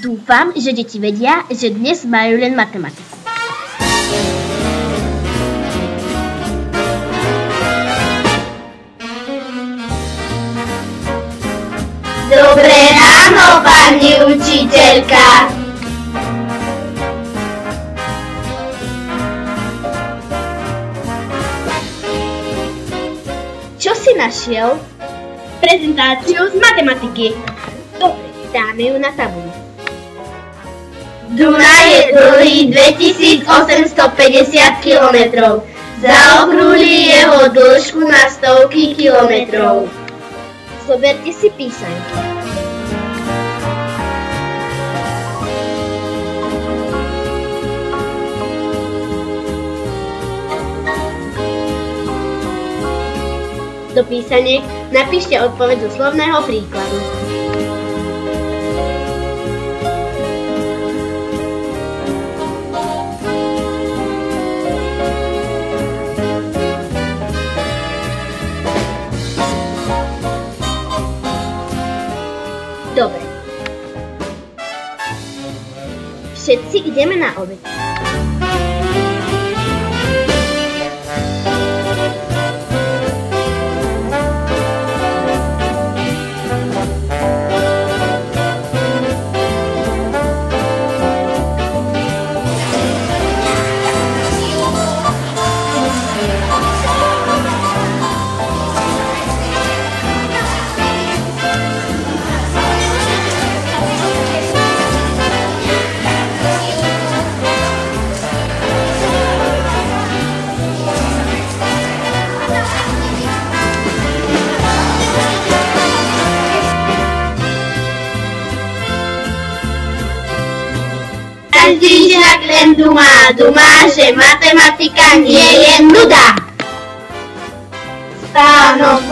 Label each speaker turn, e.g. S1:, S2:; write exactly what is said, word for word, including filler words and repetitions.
S1: Dúfam, že deti vedia, že dnes majú len matematiku.
S2: Dobré ráno, pani učiteľka.
S1: Čo si našiel?
S2: Prezentáciu z matematiky.
S1: Dobre, dáme ju na tabuľu.
S2: Dunaj je dlhý dvetisícosemstopäťdesiat kilometrov. Zaokrúhli jeho dĺžku na stovky kilometrov.
S1: Zoberte si písaňky. Do písaniek napíšte odpoveď zo slovného príkladu. Dobre. Všetci ideme na obed.
S2: Každý však len dumá, dumá, že matematika nie je nuda. Stánok